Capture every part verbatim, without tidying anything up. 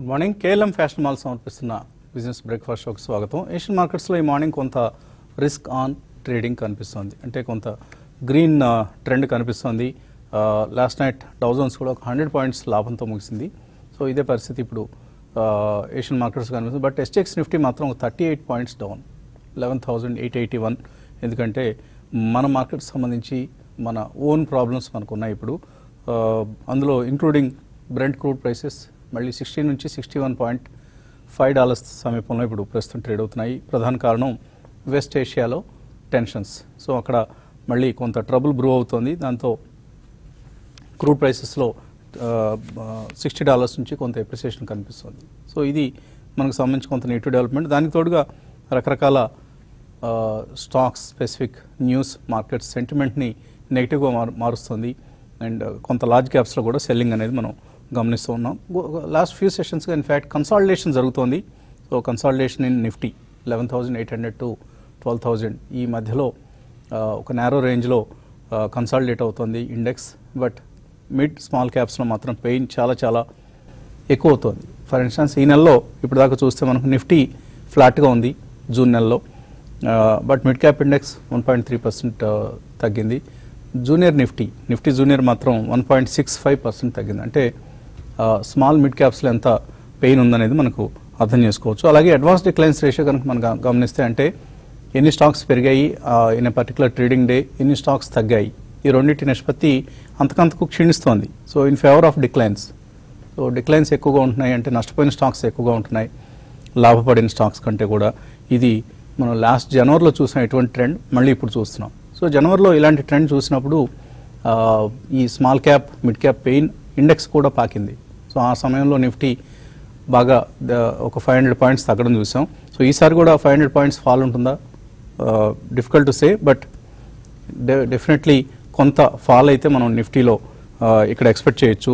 Good morning. KLM fashion mall సమర్పిస్తున్న business breakfast షోకి స్వాగతం. ఏషియన్ మార్కెట్స్లో ఈ మార్నింగ్ కొంత రిస్క్ ఆన్ ట్రేడింగ్ కనిపిస్తుంది, అంటే కొంత గ్రీన్ ట్రెండ్ కనిపిస్తుంది. లాస్ట్ నైట్ డౌజన్స్ కూడా ఒక హండ్రెడ్ పాయింట్స్ లాభంతో ముగిసింది. సో ఇదే పరిస్థితి ఇప్పుడు ఏషియన్ మార్కెట్స్ కనిపిస్తుంది. బట్ ఎస్టెక్స్ నిఫ్టీ మాత్రం ఒక thirty eight points down, eleven thousand eight eighty one. ఎందుకంటే మన మార్కెట్స్ సంబంధించి మన ఓన్ ప్రాబ్లమ్స్ మనకు ఉన్నాయి ఇప్పుడు. అందులో ఇంక్లూడింగ్ బ్రెంట్ క్రూడ్ ప్రైసెస్ మళ్ళీ సిక్స్టీ నుంచి sixty one point five dollars సమీపంలో ఇప్పుడు ప్రస్తుతం ట్రేడ్ అవుతున్నాయి. ప్రధాన కారణం వెస్ట్ ఏషియాలో టెన్షన్స్. సో అక్కడ మళ్ళీ కొంత ట్రబుల్ బ్రూ అవుతుంది. దాంతో క్రూడ్ ప్రైసెస్లో సిక్స్టీ డాలర్స్ నుంచి కొంత ఎప్రిసియేషన్ కనిపిస్తుంది. సో ఇది మనకు సంబంధించి కొంత నెగిటివ్ డెవలప్మెంట్. దానికి తోడుగా రకరకాల స్టాక్స్ స్పెసిఫిక్ న్యూస్ మార్కెట్ సెంటిమెంట్ని నెగిటివ్గా మారు మారుస్తుంది. అండ్ కొంత లార్జ్ క్యాప్స్లో కూడా సెల్లింగ్ అనేది మనం గమనిస్తూ ఉన్నాం. లాస్ట్ ఫ్యూ సెషన్స్గా ఇన్ఫ్యాక్ట్ కన్సాలిడేషన్ జరుగుతోంది. So consolidation in Nifty eleven thousand eight hundred to twelve thousand ఈ మధ్యలో ఒక నేరో రేంజ్లో కన్సాలిడేట్ అవుతుంది ఇండెక్స్. బట్ మిడ్ స్మాల్ క్యాప్స్లో మాత్రం పెయిన్ చాలా చాలా ఎక్కువ అవుతుంది. ఫర్ ఇన్స్టాన్స్ ఈ నెలలో ఇప్పుడు దాకా చూస్తే మనకు నిఫ్టీ ఫ్లాట్గా ఉంది జూన్ నెలలో. But mid cap index one point three percent తగ్గింది. జూనియర్ నిఫ్టీ నిఫ్టీ జూనియర్ మాత్రం one point six five percent తగ్గింది. అంటే స్మాల్ మిడ్ క్యాప్స్లో ఎంత పెయిన్ ఉందనేది మనకు అర్థం చేసుకోవచ్చు. అలాగే అడ్వాన్స్ డిక్లైన్స్ రేషియో కనుక మనం గమనిస్తే, అంటే ఎన్ని స్టాక్స్ పెరిగాయి in a particular trading day, ఎన్ని స్టాక్స్ తగ్గాయి, ఈ రెండింటి నిష్పత్తి అంతకంతకు క్షీణిస్తోంది. So in favour of declines. So declines ఎక్కువగా ఉంటున్నాయి, అంటే నష్టపోయిన స్టాక్స్ ఎక్కువగా ఉంటున్నాయి లాభపడిన స్టాక్స్ కంటే కూడా. ఇది మనం లాస్ట్ జనవరిలో చూసిన ఎటువంటి ట్రెండ్ మళ్ళీ ఇప్పుడు చూస్తున్నాం. సో జనవరిలో ఇలాంటి ట్రెండ్ చూసినప్పుడు ఈ small cap mid cap pain index కూడా పాకింది. సో ఆ సమయంలో నిఫ్టీ బాగా ఒక ఫైవ్ హండ్రెడ్ పాయింట్స్ తగ్గడం చూసాం. సో ఈసారి కూడా ఫైవ్ హండ్రెడ్ పాయింట్స్ ఫాల్ ఉంటుందా, difficult to say. But definitely కొంత ఫాల్ అయితే మనం నిఫ్టీలో ఇక్కడ ఎక్స్పెక్ట్ చేయొచ్చు.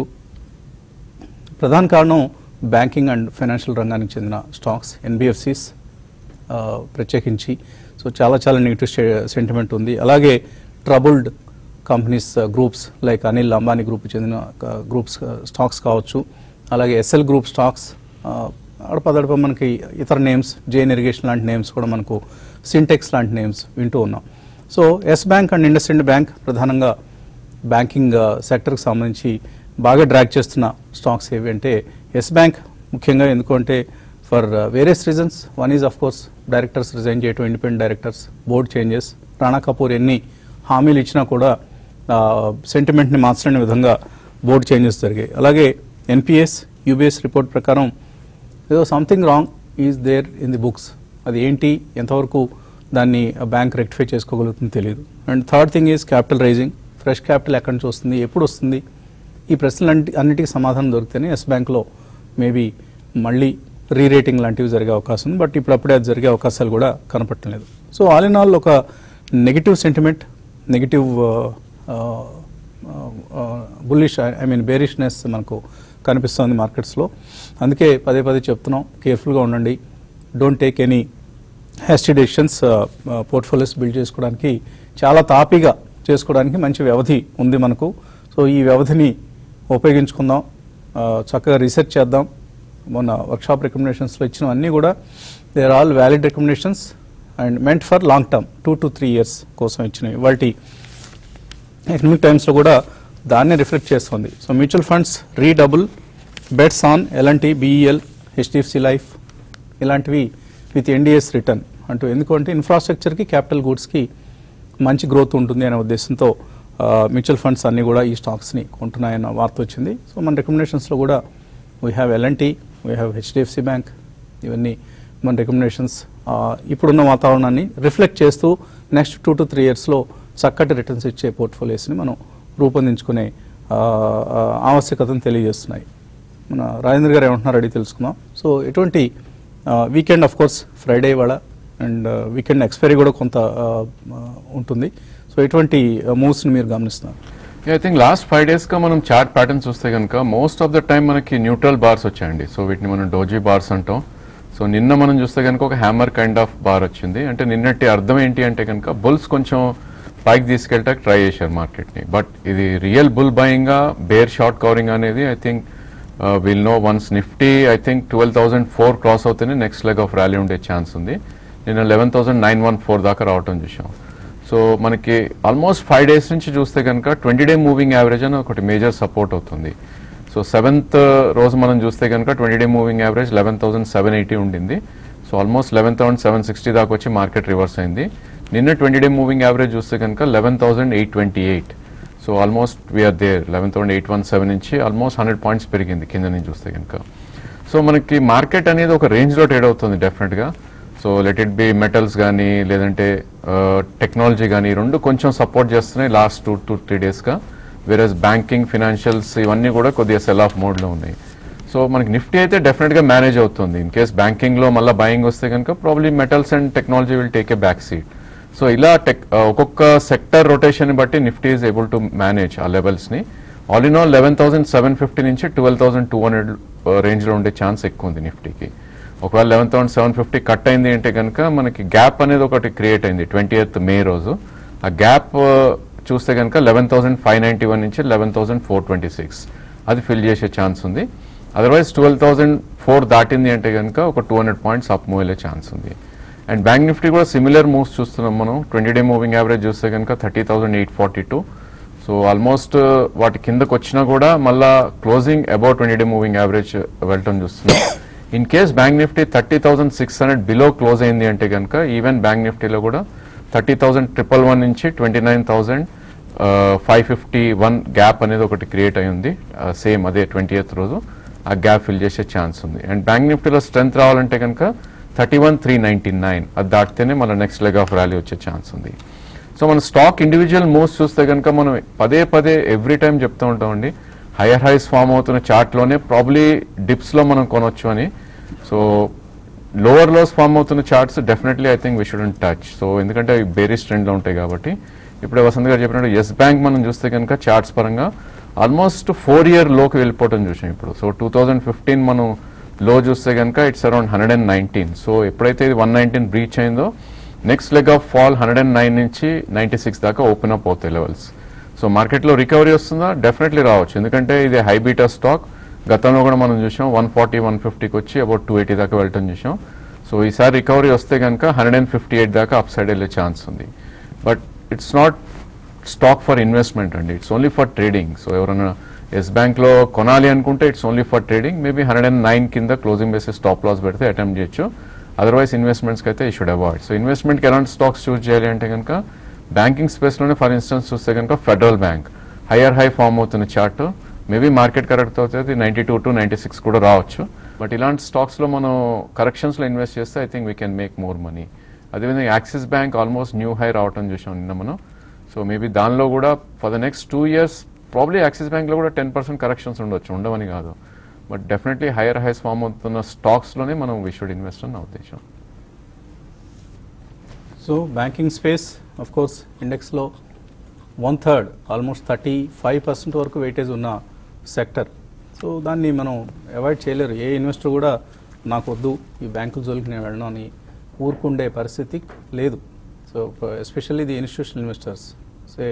ప్రధాన కారణం బ్యాంకింగ్ అండ్ ఫైనాన్షియల్ రంగానికి చెందిన స్టాక్స్, ఎన్బిఎఫ్సిస్ ప్రత్యేకించి. సో చాలా చాలా నెగిటివ్ సెంటిమెంట్ ఉంది. అలాగే troubled companies groups like Anil Ambani group చెందిన గ్రూప్స్ స్టాక్స్ కావచ్చు. అలాగే ఎస్ఎల్ గ్రూప్ స్టాక్స్, అడపదడప మనకి ఇతర నేమ్స్, జేఎన్ ఇరిగేషన్ లాంటి నేమ్స్ కూడా మనకు, సింటెక్స్ లాంటి నేమ్స్ వింటూ ఉన్నాం. So Yes bank and IndusInd bank ప్రధానంగా బ్యాంకింగ్ సెక్టర్కి సంబంధించి బాగా డ్రాగ్ చేస్తున్న స్టాక్స్ ఏవి అంటే ఎస్ బ్యాంక్ ముఖ్యంగా. ఎందుకంటే for various reasons. One is of course directors resign చేయటం, independent directors, board changes. Rana Kapoor ఎన్ని హామీలు ఇచ్చినా కూడా సెంటిమెంట్ని మార్చలేని విధంగా బోర్డ్ చేంజెస్ జరిగాయి. అలాగే ఎన్పిఎస్ యూబీఎస్ రిపోర్ట్ ప్రకారం ఏదో something wrong is there in the books. అది ఏంటి, ఎంతవరకు దాన్ని బ్యాంక్ రెక్టిఫై చేసుకోగలుగుతుందో తెలియదు. And third thing is capital raising. Fresh capital ఎక్కడి నుంచి వస్తుంది, ఎప్పుడు వస్తుంది, ఈ ప్రశ్నలు అన్నిటికీ సమాధానం దొరికితేనే ఎస్ బ్యాంక్లో మేబీ మళ్ళీ రీరేటింగ్ లాంటివి జరిగే అవకాశం ఉంది. బట్ ఇప్పుడప్పుడే అది జరిగే అవకాశాలు కూడా కనపడటం లేదు. సో ఆల్ ఇన్ ఆల్ ఒక negative sentiment, negative bullish I mean bearishness మనకు కనిపిస్తుంది మార్కెట్స్లో. అందుకే పదే పదే చెప్తున్నాం, కేర్ఫుల్గా ఉండండి. Don't take any hasty decisions. Portfolios build చేసుకోవడానికి చాలా తాపీగా చేసుకోవడానికి మంచి వ్యవధి ఉంది మనకు. సో ఈ వ్యవధిని ఉపయోగించుకుందాం, చక్కగా రీసెర్చ్ చేద్దాం. మొన్న వర్క్షాప్ రికమెండేషన్స్లో ఇచ్చినవన్నీ కూడా they are all valid recommendations and meant for long term, two to three years కోసం ఇచ్చినవి. వాటి ఎకనామిక్ టైమ్స్లో కూడా దాన్నే రిఫ్లెక్ట్ చేస్తుంది. So mutual funds redouble bets on L and T, BEL, HDFC life ఇలాంటివి విత్ ఎన్డిఎస్ రిటర్న్ అంటూ. ఎందుకంటే ఇన్ఫ్రాస్ట్రక్చర్కి, క్యాపిటల్ గూడ్స్కి మంచి గ్రోత్ ఉంటుంది అనే ఉద్దేశంతో మ్యూచువల్ ఫండ్స్ అన్నీ కూడా ఈ స్టాక్స్ని కొంటున్నాయన్న వార్త వచ్చింది. సో మన రికమెండేషన్స్లో కూడా we have L and T, we have HDFC bank. ఇవన్నీ మన రికమెండేషన్స్ ఇప్పుడున్న వాతావరణాన్ని రిఫ్లెక్ట్ చేస్తూ నెక్స్ట్ టూ టు త్రీ ఇయర్స్లో చక్కటి రిటర్న్స్ ఇచ్చే పోర్ట్ఫోలియోస్ని మనం రూపొందించుకునే ఆవశ్యకతను తెలియజేస్తున్నాయి. మన రాజేంద్ర గారు ఏమంటున్నారు అడిగి తెలుసుకుందాం. సో ఎటువంటి వీకెండ్ ఆఫ్ కోర్స్ ఫ్రైడే ఇవాళ, అండ్ వీకెండ్ ఎక్స్పైరీ కూడా కొంత ఉంటుంది. సో ఎటువంటి మూవ్స్ని మీరు గమనిస్తున్నారు? ఐ థింక్ లాస్ట్ ఫైవ్ డేస్గా మనం చార్ట్ ప్యాటర్న్ చూస్తే కనుక మోస్ట్ ఆఫ్ ద టైం మనకి న్యూట్రల్ బార్స్ వచ్చాయండి. సో వీటిని మనం డోజీ బార్స్ అంటాం. సో నిన్న మనం చూస్తే కనుక ఒక హ్యామర్ కైండ్ ఆఫ్ బార్ వచ్చింది. అంటే నిన్నటి అర్థం ఏంటి అంటే కనుక బుల్స్ కొంచెం పైకి తీసుకెళ్ళటానికి ట్రై చేశారు మార్కెట్ని. బట్ ఇది రియల్ బుల్ బయింగ్గా బేర్ షార్ట్ కవరింగ్ అనేది I think will know once Nifty I think twelve thousand four cross అవుతేనే నెక్స్ట్ లెగ్ ఆఫ్ ర్యాలీ ఉండే ఛాన్స్ ఉంది. నేను eleven thousand nine one four దాకా రావటం చూసాం. సో మనకి ఆల్మోస్ట్ ఫైవ్ డేస్ నుంచి చూస్తే కనుక ట్వంటీ డే మూవింగ్ యావరేజ్ అని ఒకటి మేజర్ సపోర్ట్ అవుతుంది. సో సెవెంత్ రోజు మనం చూస్తే కనుక twenty day moving average eleven thousand seven eighty ఉండింది. So almost eleven thousand seven sixty దాకా వచ్చి మార్కెట్ రివర్స్ అయింది. నిన్న ట్వంటీ డే మూవింగ్ యావరేజ్ చూస్తే కనుక eleven thousand eight twenty eight. So almost we're there eleven thousand eight one seven నుంచి almost hundred points పెరిగింది కింద నుంచి చూస్తే కనుక. సో మనకి మార్కెట్ అనేది ఒక రేంజ్లో ట్రేడ్ అవుతుంది డెఫినెట్గా. So let it be metals కానీ లేదంటే టెక్నాలజీ కానీ రెండు కొంచెం సపోర్ట్ చేస్తున్నాయి లాస్ట్ టూ టూ త్రీ డేస్గా. వేరేస్ బ్యాంకింగ్ ఫినాన్షియల్స్ ఇవన్నీ కూడా కొద్దిగా సెల్ ఆఫ్ మోడ్లో ఉన్నాయి. సో మనకి నిఫ్టీ అయితే డెఫినెట్గా మేనేజ్ అవుతుంది. ఇన్ కేస్ బ్యాంకింగ్లో మళ్ళీ బయింగ్ వస్తే కనుక probably metals and technology will take a back seat. So ఇలా టెక్ ఒక్కొక్క సెక్టర్ రొటేషన్ బట్టి Nifty is able to manage ఆ లెవెల్స్ని. All in all eleven thousand seven fifty నుంచి ట్వెల్వ్ థౌసండ్ టూ హండ్రెడ్ రేంజ్లో ఉండే ఛాన్స్ ఎక్కువ ఉంది నిఫ్టీకి. ఒకవేళ eleven thousand seven fifty cut అయింది అంటే కనుక మనకి గ్యాప్ అనేది ఒకటి క్రియేట్ అయింది ట్వంటీ ఎయిత్ మే రోజు. ఆ గ్యాప్ చూస్తే కనుక eleven thousand five ninety one నుంచి eleven thousand four twenty six అది ఫిల్ చేసే ఛాన్స్ ఉంది. అదర్వైజ్ ట్వెల్వ్ థౌసండ్ ఫోర్ దాటింది అంటే కనుక ఒక two hundred points up move అయ్యే ఛాన్స్ ఉంది. అండ్ బ్యాంక్ నిఫ్టీ కూడా సిమిలర్ మూవ్స్ చూస్తున్నాం మనం. ట్వంటీ డే మూవింగ్ యావరేజ్ చూస్తే కనుక thirty thousand eight forty two. So almost వాటి కిందకు వచ్చినా కూడా మళ్ళా closing about twenty day moving average వెళ్ళటం చూస్తున్నాం. In case bank Nifty thirty thousand six hundred below close అయింది అంటే కనుక ఈవెన్ బ్యాంక్ నిఫ్టీలో కూడా థర్టీ థౌసండ్ ట్రిపుల్ వన్ నుంచి twenty nine thousand five fifty one gap అనేది ఒకటి క్రియేట్ అయి ఉంది. సేమ్ అదే ట్వంటీ ఎయిత్ రోజు ఆ గ్యాప్ ఫిల్ చేసే ఛాన్స్ ఉంది. అండ్ బ్యాంక్ నిఫ్టీలో స్ట్రెంత్ రావాలంటే కనుక thirty one three ninety nine అది దాటితేనే మన నెక్స్ట్ లెగ్ ఆఫ్ ర్యాలీ వచ్చే ఛాన్స్ ఉంది. సో మన స్టాక్ ఇండివిజువల్ మూవ్స్ చూస్తే కనుక మనం పదే పదే ఎవ్రీ టైం చెప్తూ ఉంటామండి, హైయర్ హైస్ ఫామ్ అవుతున్న చార్ట్లోనే ప్రాబ్లీ డిప్స్లో మనం కొనొచ్చు అని. సో లోవర్ లోస్ ఫామ్ అవుతున్న charts definitely I think we shouldn't touch. So ఎందుకంటే అవి బేరిష్ ట్రెండ్లో ఉంటాయి కాబట్టి. ఇప్పుడే వసంత్ గారు చెప్పినట్టు ఎస్ బ్యాంక్ మనం చూస్తే కనుక చార్ట్స్ పరంగా ఆల్మోస్ట్ ఫోర్ ఇయర్ లోకి వెళ్ళిపోవటం చూసాం ఇప్పుడు. సో టూ థౌజండ్ ఫిఫ్టీన్ మనం లో చూస్తే కనుక it's around hundred and nineteen. So ఎప్పుడైతే ఇది వన్ నైన్టీన్ బ్రీచ్ అయిందో next leg of fall hundred and nine నుంచి నైంటీ సిక్స్ దాకా ఓపెన్ అప్ అవుతాయి లెవెల్స్. సో మార్కెట్లో రికవరీ వస్తుందా? డెఫినెట్లీ రావచ్చు. ఎందుకంటే ఇది హై బీటా స్టాక్. గతంలో కూడా మనం చూసాం వన్ ఫార్టీ వన్ ఫిఫ్టీకి వచ్చి అబౌట్ టూ ఎయిటీ దాకా వెళ్ళటం చూసాం. సో ఈసారి రికవరీ వస్తే కనుక హండ్రెడ్ అండ్ ఫిఫ్టీ ఎయిట్ దాకా అప్ సైడ్ వెళ్ళే ఛాన్స్ ఉంది. But it's not stock for investment అండి, it's only for trading. So ఎవరైనా ఎస్ బ్యాంక్లో కొనాలి అనుకుంటే it's only for trading. Maybe hundred and nine కింద క్లోజింగ్ బేసిస్ స్టాప్ లాస్ పెడితే అటెంప్ట్ చేయొచ్చు. అదర్వైజ్ ఇన్వెస్ట్మెంట్స్కి అయితే ఈ షుడ్ అవాయిడ్. సో ఇన్వెస్ట్మెంట్కి ఎలాంటి స్టాక్స్ చూస్ చేయాలి అంటే కనుక బ్యాంకింగ్ స్పేస్లోనే ఫర్ ఇన్స్టెన్స్ చూస్తే కనుక federal bank higher high form అవుతున్న చార్ట్ మేబీ మార్కెట్ కరెక్ట్ అవుతుంది ninety two to ninety six కూడా రావచ్చు. బట్ ఇలాంటి స్టాక్స్లో మనం కరెక్షన్స్లో ఇన్వెస్ట్ చేస్తే I think we can make more money. అదేవిధంగా Axis bank almost new high రావటం చూసాం నిన్న మనం. సో మేబీ దానిలో కూడా for the next two years probably Axis బ్యాంక్లో కూడా టెన్ పర్సెంట్ కరెక్షన్స్ ఉండొచ్చు, ఉండవని కాదు. But definitely higher highs form అవుతున్న స్టాక్స్లోనే మనం వీ షుడ్ ఇన్వెస్ట్ అని నా ఉద్దేశం. So banking space of course ఇండెక్స్లో one third almost thirty five percent వరకు వెయిటేజ్ ఉన్న సెక్టర్. సో దాన్ని మనం అవాయిడ్ చేయలేరు. ఏ ఇన్వెస్టర్ కూడా నాకు వద్దు ఈ బ్యాంకుల జోలికి నేను వెళ్ళను అని ఊరుకుండే పరిస్థితి లేదు. So especially the institutional investors say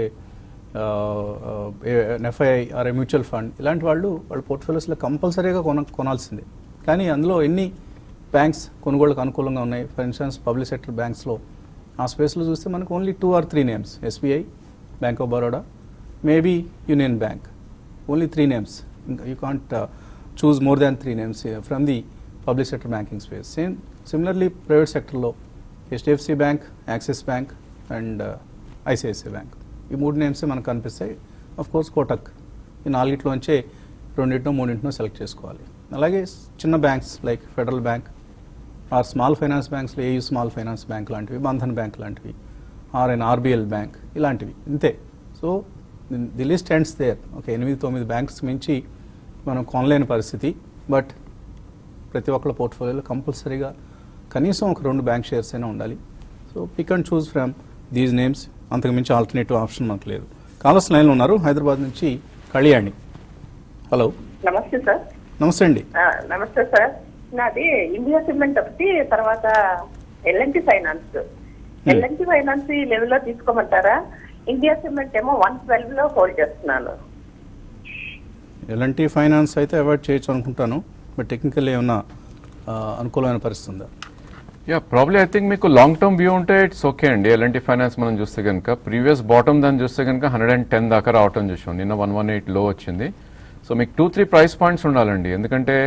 FII or a mutual fund ఇలాంటి వాళ్ళు వాళ్ళ పోర్ట్ఫోలియోస్లో కంపల్సరీగా కొన కొనాల్సిందే. కానీ అందులో ఎన్ని బ్యాంక్స్ కొనుగోళ్ళకు అనుకూలంగా ఉన్నాయి? ఫర్ ఇన్స్టెన్స్ పబ్లిక్ సెక్టర్ బ్యాంక్స్లో ఆ స్పేస్లో చూస్తే మనకు only two or three names, SBI, bank of Baroda, maybe union bank, only three names. ఇంకా you can't choose more than three names from the public sector banking space. Same similarly private సెక్టర్లో HDFC bank, Axis bank and ICICI bank ఈ మూడు names మనకు కనిపిస్తాయి. Of course Kotak ఈ నాలుగిట్లోంచే రెండింటినో మూడింటినో select చేసుకోవాలి. అలాగే చిన్న banks like federal bank or small finance బ్యాంక్స్లో ఏయూ స్మాల్ ఫైనాన్స్ బ్యాంక్ లాంటివి, బంధన్ బ్యాంక్ లాంటివి, ఆర్ ఎన్ ఆర్బిఎల్ బ్యాంక్ ఇలాంటివి ఇంతే. So the list ends there. ఒక ఎనిమిది తొమ్మిది బ్యాంక్స్ మించి మనం కొనలేని పరిస్థితి. బట్ ప్రతి ఒక్కళ్ళ పోర్ట్ఫోలియోలో కంపల్సరీగా కనీసం ఒక రెండు బ్యాంక్ షేర్స్ అయినా ఉండాలి. So pick and choose from these names. అంతకుమించి ఆల్టర్నేటివ్ ఆప్షన్ మనకు లేదు. కాలర్స్ లైన్లో ఉన్నారు. హైదరాబాద్ నుంచి కళ్యాణి. హలో. నమస్తే సార్. నమస్తే అండి. నమస్తే సార్. నాది ఇండియా సిమెంట్ ఒకటి, తర్వాత ఎల్ఎన్టీ ఫైనాన్స్. ఎల్ఎన్టీ ఫైనాన్స్ ఈ లెవెల్లో తీసుకోమంటారా? ఇండియా సిమెంట్ ఏమో వన్ ట్వెల్వ్ లో హోల్డ్ చేస్తున్నాను. ఎల్ఎన్టీ ఫైనాన్స్ అయితే అవాయిడ్ చేయొచ్చు అనుకుంటాను, బట్ టెక్నికల్ ఏమన్నా అనుకూలమైన పరిస్థితి ఉందా? యా ప్రాబ్లీ ఐ థింక్ మీకు లాంగ్ టర్మ్ వ్యూ ఉంటే ఇట్స్ ఓకే అండి. ఎల్ఎన్టీ ఫైనాన్స్ మనం చూస్తే కనుక ప్రీవియస్ బాటమ్ దాన్ని చూస్తే కనుక హండ్రెడ్ అండ్ టెన్ దాకా రావటం చూసాం. నిన్న వన్ వన్ ఎయిట్ లో వచ్చింది. సో మీకు టూ త్రీ ప్రైస్ పాయింట్స్ ఉండాలండి, ఎందుకంటే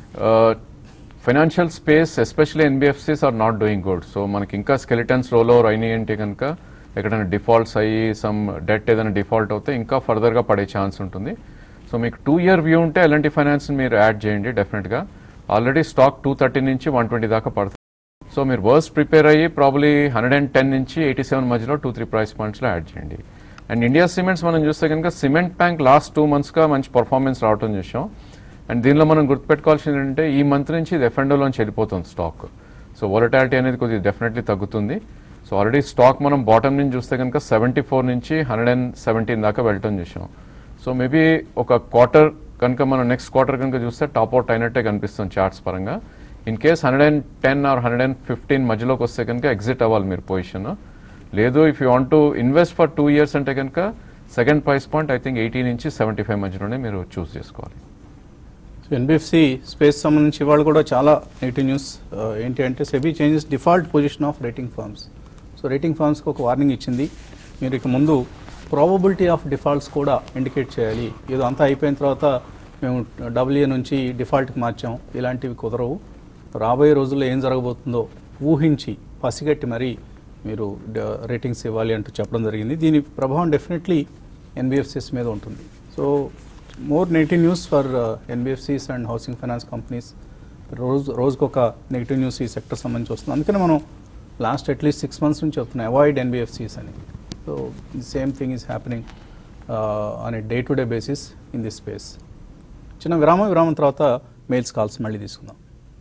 financial space especially NBFCs are not doing good. So మనకి ఇంకా స్కెలిటన్స్ రోల్ ఓవర్ అయినాయి అంటే కనుక ఎక్కడైనా డిఫాల్ట్స్ అయ్యి సమ్ డెట్ ఏదైనా డిఫాల్ట్ అవుతే ఇంకా ఫర్దర్గా పడే ఛాన్స్ ఉంటుంది. సో మీకు టూ ఇయర్ వ్యూ ఉంటే ఎల్ఎన్టీ ఫైనాన్స్ మీరు యాడ్ చేయండి డెఫినెట్గా. ఆల్రెడీ స్టాక్ టూ థర్టీ నుంచి వన్ ట్వంటీ దాకా పడుతుంది. సో మీరు వర్స్ట్ ప్రిపేర్ అయ్యి ప్రాబ్లీ హండ్రెడ్ అండ్ టెన్ నుంచి ఎయిటీ సెవెన్ మధ్యలో టూ త్రీ ప్రైస్ పాయింట్స్లో యాడ్ చేయండి. అండ్ ఇండియా సిమెంట్స్ మనం చూస్తే కనుక సిమెంట్ బ్యాంక్ లాస్ట్ టూ మంత్స్గా మంచి పర్ఫార్మెన్స్ రావడం చూసాం. అండ్ దీనిలో మనం గుర్తుపెట్టుకోవాల్సింది ఏంటంటే ఈ మంత్ నుంచి ఇది ఎఫ్ఎండోలోంచి వెళ్ళిపోతుంది స్టాక్. సో వొలటాలిటీ అనేది కొద్దిగా డెఫినెట్లీ తగ్గుతుంది. సో ఆల్రెడీ స్టాక్ మనం బాటమ్ నుంచి చూస్తే కనుక సెవెంటీ ఫోర్ నుంచి హండ్రెడ్ అండ్ సెవెంటీన్ దాకా వెళ్ళటం చూసాం. సో మేబీ ఒక క్వార్టర్ కనుక మనం నెక్స్ట్ క్వార్టర్ కనుక చూస్తే టాప్ అవుట్ అయినట్టే కనిపిస్తుంది చార్ట్స్ పరంగా. In case hundred and ten or hundred and fifteen మధ్యలోకి వస్తే కనుక ఎగ్జిట్ అవ్వాలి మీరు పొజిషన్. లేదు if you want to invest for two years అంటే కనుక second price point I think eighty నుంచి సెవెంటీ ఫైవ్ మధ్యలోనే మీరు చూస్ చేసుకోవాలి. సో ఎన్బిఎఫ్సి స్పేస్ సంబంధించి ఇవాళ కూడా చాలా నెగిటివ్ న్యూస్ ఏంటి అంటే SEBI changes default position of rating firms. So rating ఫర్మ్స్కి ఒక వార్నింగ్ ఇచ్చింది, మీరు ఇక ముందు ప్రాబబిలిటీ ఆఫ్ డిఫాల్ట్స్ కూడా ఇండికేట్ చేయాలి. ఏదో అంతా అయిపోయిన తర్వాత మేము డబ్ల్యూఏ నుంచి డిఫాల్ట్కి మార్చాం, ఇలాంటివి కుదరవు. రాబోయే రోజుల్లో ఏం జరగబోతుందో ఊహించి పసిగట్టి మరీ మీరు రేటింగ్స్ ఇవ్వాలి అంటూ చెప్పడం జరిగింది. దీని ప్రభావం డెఫినెట్లీ ఎన్బిఎఫ్సిస్ మీద ఉంటుంది. So more negative news for NBFCs and housing finance companies. రోజు రోజుకు ఒక నెగిటివ్ న్యూస్ ఈ సెక్టర్ సంబంధించి వస్తుంది. అందుకని మనం లాస్ట్ అట్లీస్ట్ సిక్స్ మంత్స్ నుంచి చెప్తున్నాం అవాయిడ్ ఎన్బిఎఫ్సిస్ అని. So the same thing is happening on a day to day basis in this space. చిన్న విరామం విరామం తర్వాత మెయిల్స్ కాల్స్ మళ్ళీ తీసుకుందాం.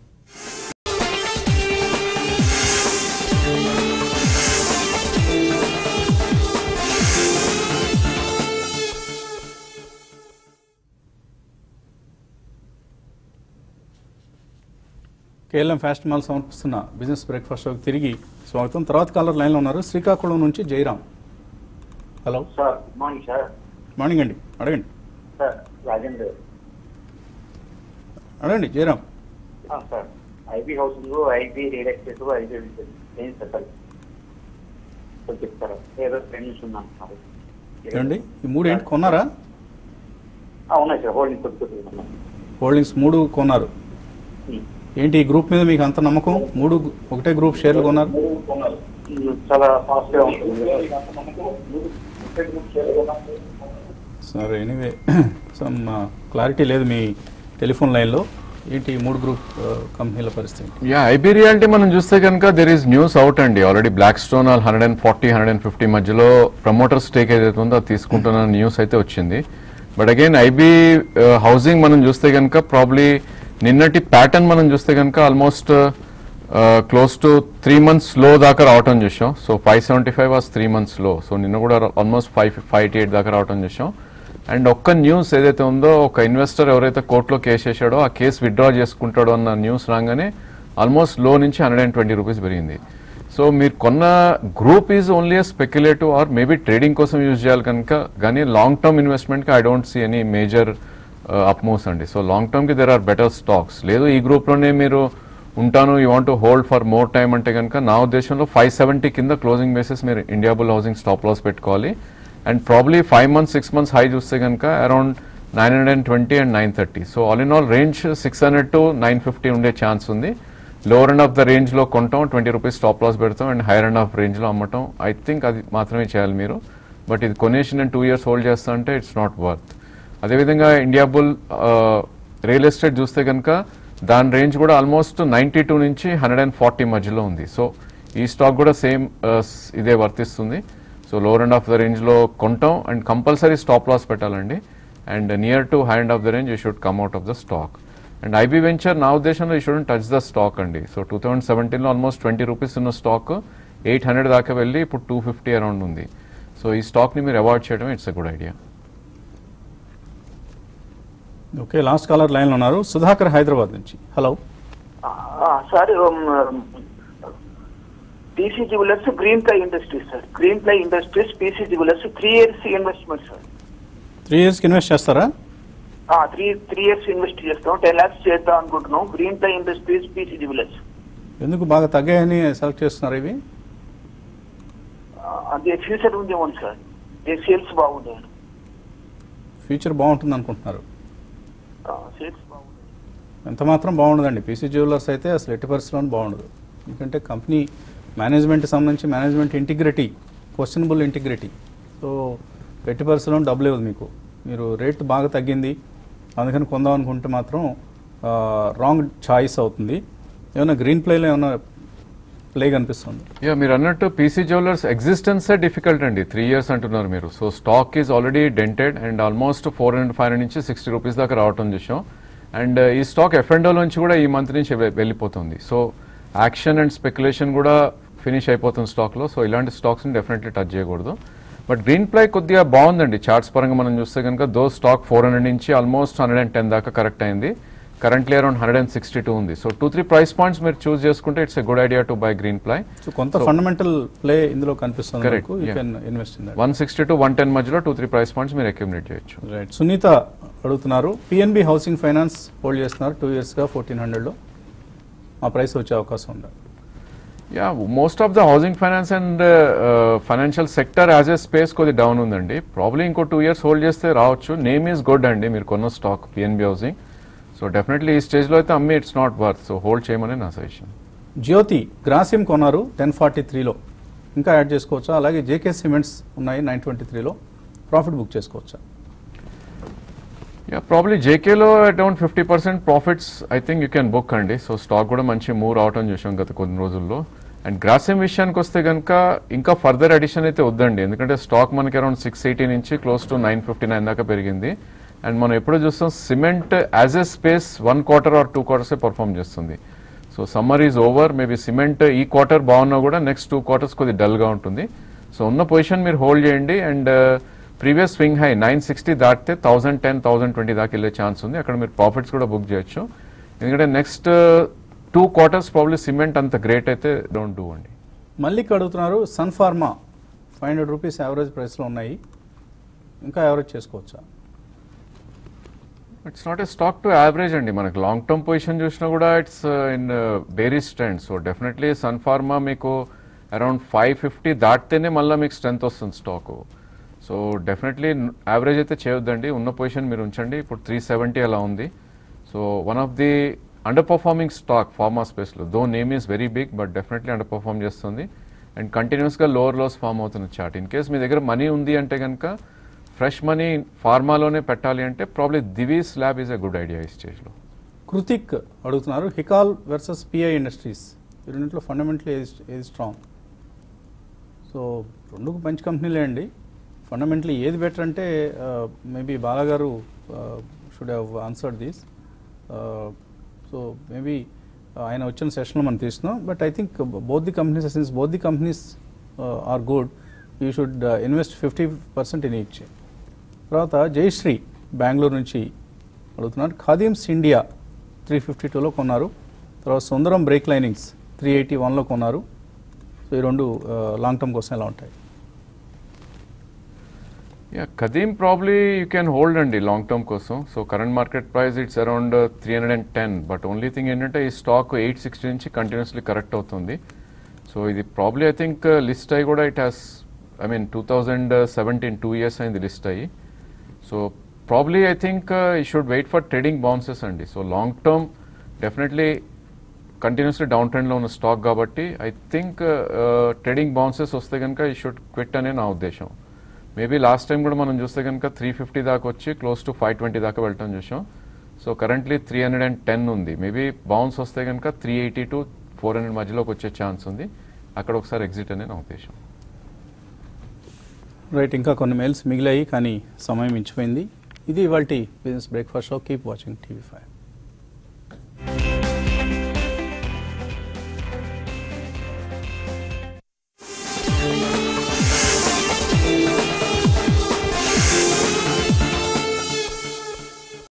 కేఎల్ఎం ఫ్యాషన్ మాల్ సమర్పిస్తున్న బిజినెస్ బ్రేక్ఫాస్ట్ షోకి తిరిగి స్వాగతం. తర్వాత కాలర్ లైన్లో ఉన్నారు శ్రీకాకుళం నుంచి Jayaram. Hello sir, good morning sir. Morning అండి, అడగండి సార్ రాజేంద్ర. అడగండి Jayaram. Sir IB housing, IB real estate, IB ఏం సార్ చెప్తారా? ఏదో ట్రెండ్స్ ఉన్నాను. ఏమండి ఈ మూడు ఏంటి కొన్నారా? ఉన్నాయి సార్, హోల్డింగ్ కొద్ది కొద్దిగా హోల్డింగ్స్ మూడు కొన్నారు. ఏంటి ఈ గ్రూప్ మీద మీకు అంత నమ్మకం? మూడు ఒకటే గ్రూప్ షేర్లు కొన్నారు. చాలా ఫాస్ట్ గా ఉంటుంది. సరే, ఎనీవే సమ్ క్లారిటీ లేదు మీ టెలిఫోన్ లైన్లో. ఏంటి మూడు గ్రూప్ కంపెనీల పరిస్థితి? యా ఐబీ రియాలిటీ మనం చూస్తే కనుక దెర్ ఈస్ న్యూస్ అవుట్ అండి. Already Blackstone hundred and forty hundred and fifty మధ్యలో ప్రమోటర్ స్టేక్ ఏదైతే ఉందో అది తీసుకుంటున్న న్యూస్ అయితే వచ్చింది. బట్ అగైన్ ఐబీ హౌసింగ్ మనం చూస్తే కనుక ప్రాబ్లీ నిన్నటి ప్యాటర్న్ మనం చూస్తే కనుక almost close to three months లో దాకా రావటం చూసాం. So five seventy five was three months లో. సో నిన్న కూడా almost five five eighty eight దాకా రావటం చూసాం. అండ్ ఒక్క న్యూస్ ఏదైతే ఉందో, ఒక ఇన్వెస్టర్ ఎవరైతే కోర్టులో కేసు వేసాడో ఆ కేసు విత్డ్రా చేసుకుంటాడో అన్న న్యూస్ రాగానే ఆల్మోస్ట్ లో నుంచి హండ్రెడ్ అండ్ ట్వంటీ రూపీస్ పెరిగింది. సో మీరు కొన్న group is only speculative or maybe trading కోసం యూజ్ చేయాలి కనుక, కానీ లాంగ్ టర్మ్ ఇన్వెస్ట్మెంట్కి I don't see any major up moves అండి. సో లాంగ్ టర్మ్కి దెర్ ఆర్ బెటర్ స్టాక్స్. లేదు ఈ గ్రూప్లోనే మీరు ఉంటాను, you want to hold for more time అంటే కనుక నా ఉద్దేశంలో ఫైవ్ సెవెంటీ కింద క్లోజింగ్ బేసిస్ మీరు India bull housing stop loss పెట్టుకోవాలి. And probably five months six months high చూస్తే కనుక around nine hundred and twenty and nine thirty. So all in all range six hundred to nine fifty ఉండే chance ఉంది. Lower end of the రేంజ్లో కొంటాం, twenty rupees stop loss పెడతాం, and higher end of రేంజ్లో అమ్మటం. I think అది మాత్రమే చేయాలి మీరు. బట్ ఇది కొనేసి నేను టూ ఇయర్స్ హోల్డ్ చేస్తా అంటే ఇట్స్ నాట్ వర్త్. అదేవిధంగా ఇండియా బుల్ రియల్ ఎస్టేట్ చూస్తే కనుక దాని రేంజ్ కూడా ఆల్మోస్ట్ నైంటీ టూ నుంచి హండ్రెడ్ అండ్ ఫార్టీ మధ్యలో ఉంది. సో ఈ స్టాక్ కూడా సేమ్ ఇదే వర్తిస్తుంది. So lower end of the రేంజ్లో కొంటాం అండ్ కంపల్సరీ స్టాప్ లాస్ పెట్టాలండి. And near to high end of the range you should come out of the stock. And IB venture నా ఉద్దేశంలో you shouldn't touch the stock అండి. So two thousand సెవెంటీన్లో almost twenty rupees ఉన్న stock eight hundred దాకా వెళ్ళి ఇప్పుడు two fifty around ఉంది. So ఈ స్టాక్ని మీరు అవాయిడ్ చేయడం it's a good idea. Okay, last caller లైన్లో ఉన్నారు సుధాకర్ హైదరాబాద్ నుంచి. Hello sir, PC jewellers, Greenply industries sir. Greenply industries, PC jewellers three years investment sir. Three ఇయర్స్కి ఇన్వెస్ట్ చేస్తారా? త్రీ త్రీ ఇయర్స్ ఇన్వెస్ట్ చేస్తాం, ten lakhs చేద్దాం అనుకుంటున్నాం. Greenply industries, PC jewellers. ఎందుకు బాగా తగ్గాయని సెలెక్ట్ చేస్తున్నారు ఇవి? అదే ఫ్యూచర్ ఉందేమో సార్, సేల్స్ బాగుంటాయి. ఫ్యూచర్ బాగుంటుంది అనుకుంటున్నారు? సేల్స్ బాగుంటాయి. ఎంత మాత్రం బాగుండదండి. పీసీ జ్యువెలర్స్ అయితే అసలు ఎట్టి పరిస్థితుల్లో బాగుండదు. ఎందుకంటే కంపెనీ మేనేజ్మెంట్ సంబంధించి management integrity, questionable integrity. So ఎట్టి పరిస్థితుల్లో డబ్బులు ఇవ్వదు మీకు. మీరు రేట్ బాగా తగ్గింది అందుకని కొందాం అనుకుంటే మాత్రం రాంగ్ చాయిస్ అవుతుంది. ఏమైనా గ్రీన్ ప్లేలో ఏమైనా ప్లే కనిపిస్తుంది? యా, మీరు అన్నట్టు పీసీ జ్యువెలర్స్ ఎగ్జిస్టెన్సే డిఫికల్ట్ అండి. త్రీ ఇయర్స్ అంటున్నారు మీరు. So stock is already dented and almost four hundred five hundred నుంచి సిక్స్టీ రూపీస్ దాకా రావటం చూసాం. అండ్ ఈ స్టాక్ ఎఫ్ అండ్ ఓ నుంచి కూడా ఈ మంత్ నుంచి వెళ్ళిపోతుంది. సో యాక్షన్ అండ్ స్పెక్యులేషన్ కూడా ఫినిష్ అయిపోతుంది స్టాక్లో. సో ఇలాంటి స్టాక్స్ని డెఫినెట్లీ టచ్ చేయకూడదు. బట్ గ్రీన్ ప్లై కొద్దిగా బాగుందండి చార్ట్స్ పరంగా మనం చూస్తే కనుక. దో స్టాక్ ఫోర్ హండ్రెడ్ నుంచి ఆల్మోస్ట్ హండ్రెడ్ అండ్ టెన్ దాకా కరెక్ట్ అయింది. Currently around hundred and sixty two ఉంది. So two three price points మీరు చూస్ చేసుకుంటే it's a good idea to buy Greenply. So కొంత ఫండమెంటల్ ప్లే ఇందులో కనిపిస్తుంది. Correct, yeah. One sixty to one ten మధ్యలో two three price points మీరు accumulate చేయొచ్చు. Right. Sunitha అడుగుతున్నారు, పిఎన్బి హౌసింగ్ ఫైనాన్స్ హోల్డ్ చేస్తున్నారు టూ ఇయర్స్గా ఫోర్టీన్ హండ్రెడ్లో ఆ ప్రైస్ వచ్చే అవకాశం ఉందా? Yeah, most of the housing finance and financial sector as a space కొద్ది డౌన్ ఉందండి. ప్రాబ్లీ ఇంకో టూ ఇయర్స్ హోల్డ్ చేస్తే రావచ్చు. నేమ్ ఈజ్ గుడ్ అండి మీరు కొన్న stock PNB housing. So definitely ఈ స్టేజ్లో అయితే అమ్మి it's not worth. So hold చేయమని నా సజెషన్. జ్యోతి గ్రాసిమ్ కొన్నారు టెన్ ఫార్టీ త్రీలో, ఇంకా యాడ్ చేసుకోవచ్చా? అలాగే జేకే సిమెంట్స్ ఉన్నాయి నైన్ ట్వంటీ త్రీలో, ప్రాఫిట్ బుక్ చేసుకోవచ్చా? యా, ప్రాబ్లీ జేకేలో around fifty percent profits I think you can book అండి. సో స్టాక్ కూడా మంచి మూవ్ రావటం చూసాం గత కొన్ని రోజుల్లో. అండ్ గ్రాసిమ్ విషయానికి వస్తే కనుక ఇంకా ఫర్దర్ అడిషన్ అయితే వద్దండి. ఎందుకంటే స్టాక్ మనకి అరౌండ్ సిక్స్ ఎయిటీ నుంచి close to nine fifty nine దాకా పెరిగింది. అండ్ మనం ఎప్పుడు చూస్తాం cement as a space one quarter or two క్వార్టర్సే పర్ఫామ్ చేస్తుంది. So summer is over. Maybe cement ఈ క్వార్టర్ బాగున్నా కూడా నెక్స్ట్ టూ క్వార్టర్స్ కొద్ది డల్గా ఉంటుంది. సో ఉన్న పొజిషన్ మీరు హోల్డ్ చేయండి. And previous swing high nine sixty దాటితే థౌసండ్ టెన్ థౌసండ్ ట్వంటీ దాకా వెళ్ళే ఛాన్స్ ఉంది. అక్కడ మీరు ప్రాఫిట్స్ కూడా బుక్ చేయొచ్చు. ఎందుకంటే next two quarters probably cement అంత గ్రేట్ అయితే డోంట్ డూ అండి. మళ్ళీ అడుగుతున్నారు, sun pharma five hundred rupees average ప్రైస్లో ఉన్నాయి, ఇంకా యావరేజ్ చేసుకోవచ్చా? It's not a stock to average అండి. మనకు లాంగ్ టర్మ్ పొజిషన్ చూసినా కూడా it's in bearish trend. So definitely sun pharma మీకు అరౌండ్ ఫైవ్ ఫిఫ్టీ దాటితేనే మళ్ళీ మీకు స్ట్రెంత్ వస్తుంది స్టాకు. సో డెఫినెట్లీ యావరేజ్ అయితే చేయొద్దండి. ఉన్న పొజిషన్ మీరు ఉంచండి. ఇప్పుడు త్రీ సెవెంటీ అలా ఉంది. So one of the under performing stock pharma స్పేస్లో. Though name is very big but definitely under perform చేస్తుంది. అండ్ కంటిన్యూస్గా లోవర్ లోస్ ఫామ్ అవుతున్న చార్ట్. ఇన్ కేస్ మీ దగ్గర మనీ ఉంది అంటే కనుక ఫ్రెష్ మనీ ఫార్మాలోనే పెట్టాలి అంటే probably Divi's lab is a good idea ఈ స్టేజ్లో. కృతిక్ అడుగుతున్నారు, హికాల్ వర్సెస్ పిఐ ఇండస్ట్రీస్ ఈ రెండింటిలో ఫండమెంటలీ ఏది ఏది స్ట్రాంగ్? సో రెండు మంచి కంపెనీలే అండి. ఫండమెంటలీ ఏది బెటర్ అంటే మేబీ బాలాగారు should have answered this. So maybe ఆయన వచ్చిన సెషన్లో మనం తీస్తున్నాం. But I think both the companies since both the companies are good, you should invest fifty percent in each. తర్వాత జయశ్రీ బెంగళూరు నుంచి అడుగుతున్నారు, ఖాదీమ్స్ ఇండియా త్రీ ఫిఫ్టీ టూలో కొన్నారు. తర్వాత Sundaram brake linings three eighty వన్లో కొన్నారు. సో ఈ రెండు లాంగ్ టర్మ్ కోసం ఎలా ఉంటాయి? Yeah, Khadim probably you can hold అండి లాంగ్ టర్మ్ కోసం. So current market price it's around three hundred and ten. But only thing ఏంటంటే ఈ స్టాక్ ఎయిట్ సిక్స్టీ నుంచి కంటిన్యూస్లీ కరెక్ట్ అవుతుంది. సో ఇది ప్రాబ్లీ ఐ థింక్ లిస్ట్ అయ్యి కూడా it has I mean two thousand seventeen two years అయింది లిస్ట్ అయ్యి. So probably I think you should wait for trading bounces అండి. సో లాంగ్ టర్మ్ డెఫినెట్లీ కంటిన్యూస్లీ డౌన్ ట్రెండ్లో ఉన్న స్టాక్ కాబట్టి ఐ థింక్ ట్రేడింగ్ బౌన్సెస్ వస్తే కనుక యూ షుడ్ క్విట్ అనే నా ఉద్దేశం. మేబీ లాస్ట్ టైం కూడా మనం చూస్తే కనుక త్రీ ఫిఫ్టీ దాకా వచ్చి క్లోజ్ టు ఫైవ్ ట్వంటీ దాకా వెళ్ళటం చూసాం. So currently three hundred and ten ఉంది. మేబీ బౌన్స్ వస్తే కనుక three eighty to four hundred మధ్యలోకి వచ్చే ఛాన్స్ ఉంది. అక్కడ ఒకసారి ఎగ్జిట్ అనే నా ఉద్దేశం. రైట్, ఇంకా కొన్ని మెయిల్స్ మిగిలాయి కానీ సమయం మించిపోయింది. ఇది ఇవాల్టి business breakfast show. Keep watching TV five.